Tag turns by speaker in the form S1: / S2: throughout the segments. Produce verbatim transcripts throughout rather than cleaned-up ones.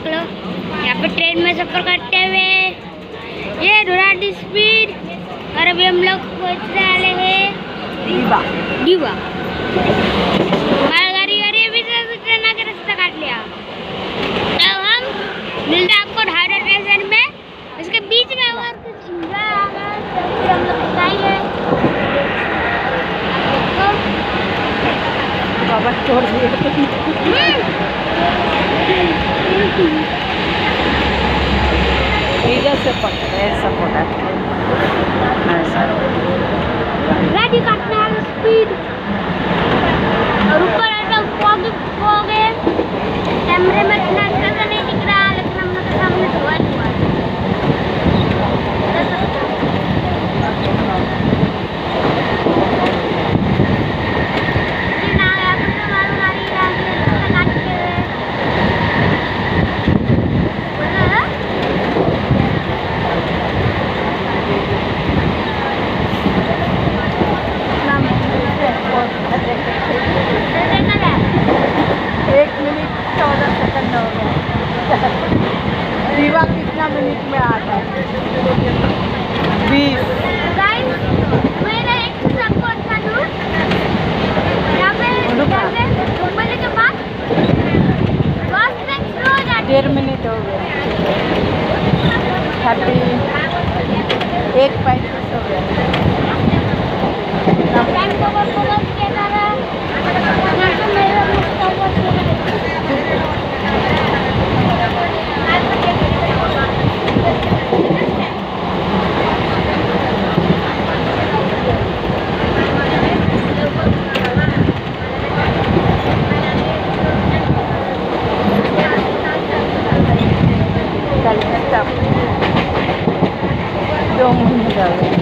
S1: देख लो, यहाँ पे ट्रेन में सफर करते हुए ये दुरानी स्पीड। और अभी हम लोग पहुँचने वाले हैं दीवा। दीवा हमारी गाड़ी गाड़ी अभी से ट्रेन आके रास्ता काट लिया। तो हम मिलते हैं आपको ढाडा स्टेशन में, इसके बीच में और कुछ इंजॉय आ गया तो हम लोग बताएंगे।
S2: बाबा छोड़ दिए इधर से पकड़े ऐसा पकड़ा ऐसा
S1: गाड़ी काटने वाला स्पीड और ऊपर ऐसा फॉग फॉग है। कैमरे में इतना अच्छा सा नहीं दिख रहा, लेकिन हम लोग के सामने धुआं हुआ है।
S2: एक मिनट चौदह सेकंड हो गया। दीवा कितना मिनट में आता है? बीस।
S1: मेरा एक सबको अच्छा दूर यहाँ पे घूमने के बाद बस तक स्लो हो जाती है।
S2: डेढ़ मिनट हो गया। थर्टी एक पैंतीस हो गया।
S1: टाइम को बहुत किया जा रहा है। यहाँ पे मेरा
S2: दो मिनट हो गए।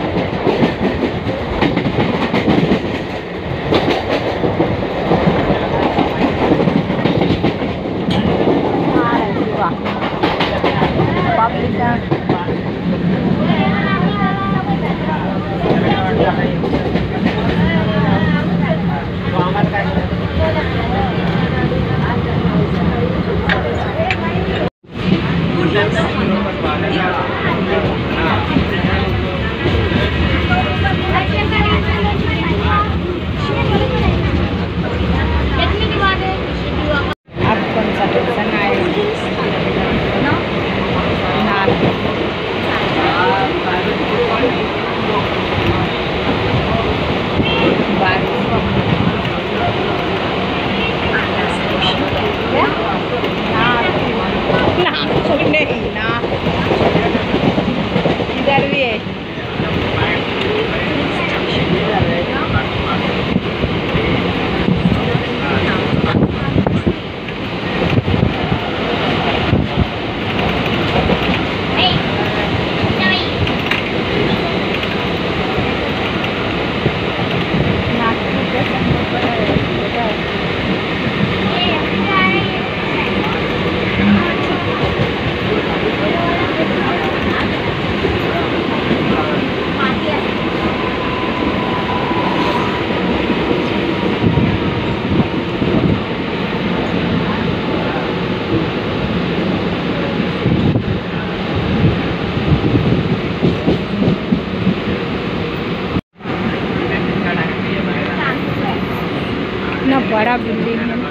S2: इतना बड़ा बिल्डिंग है,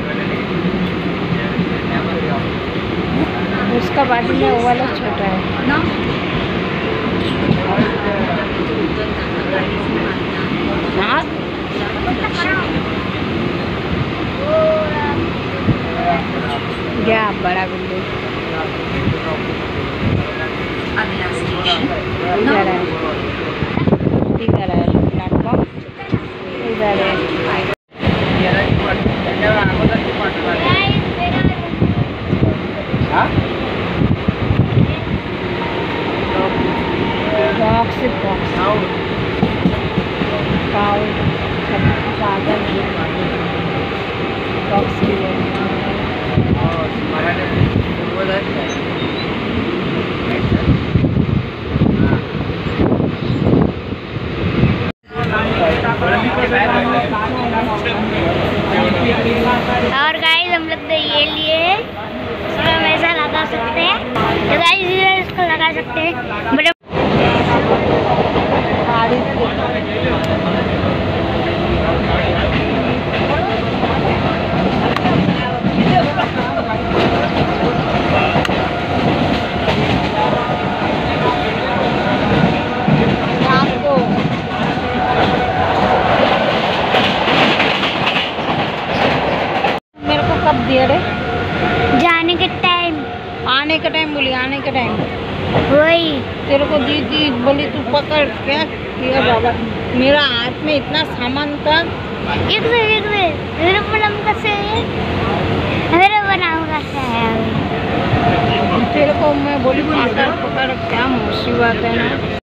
S2: उसका बाजू में वो वाला छोटा है ना। हाँ क्या बड़ा बिल्डिंग इधर है, इधर है प्लेटफॉर्म, इधर है बॉक्स बॉक्स पाव कागज बॉक्स
S1: और गाइस हम लोग तो ये लिए इसमें हम ऐसा लगा सकते सकते हैं बड़े
S2: मेरे को कब दिया रे?
S1: जाने के टाइम।
S2: आने का टाइम बोली, आने का टाइम
S1: वही
S2: तेरे को दी दी बोली, तू पकड़। क्या किया बाबा? मेरा हाथ में इतना सामान था।
S1: एक से एक से मेरे बलम कैसे है मेरे बनाऊं कैसे है
S2: तेरे को मैं बोली पकड़ पकड़, क्या मुसीबत है ना।